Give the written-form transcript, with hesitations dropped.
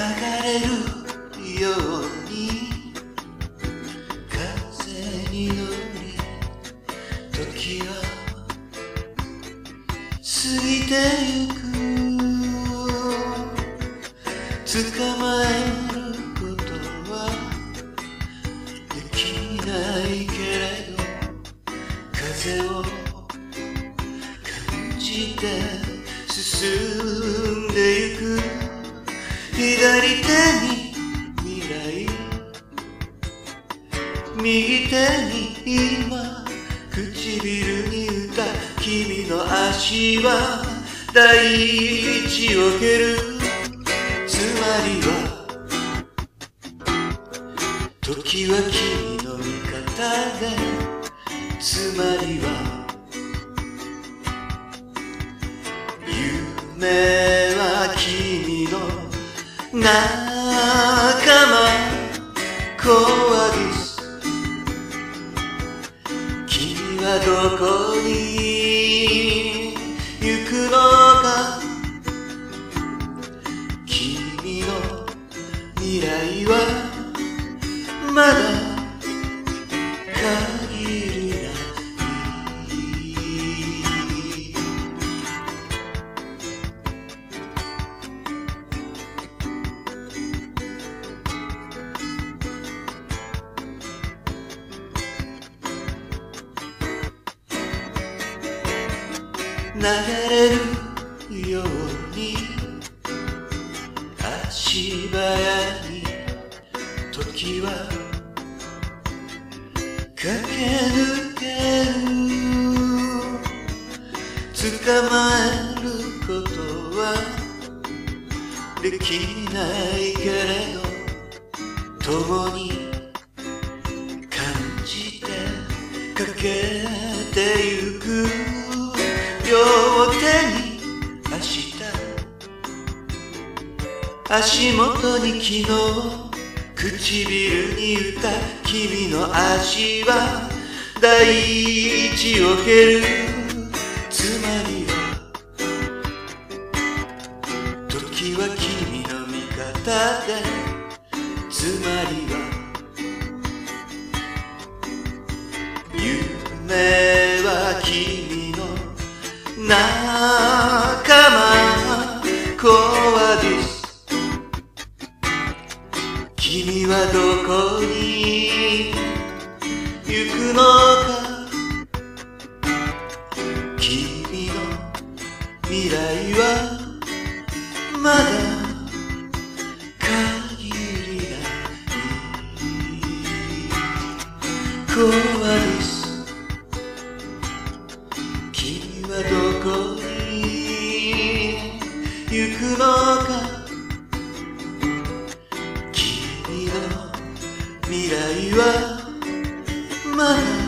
れるように風に乗り時は過ぎてゆく捕まえることはできないけれど風を感じて進んでゆく左手に未来右手に今唇に歌君の足は大地を蹴るつまりは時は君の味方でつまりは夢は君の仲間コアディス君はどこに行くのか君の未来はまだ限りない流れるように足早に時は駆け抜ける捕まえることはできないけれど共に感じて駆けてゆく両手に明日足元に昨日唇に歌君の足は大地を蹴るつまりは時は君の味方でつまりは夢は君の仲間コアディス君はどこに行くのか君の未来はまだ限りないコアディス君はどこに行くのか君の未来はまだ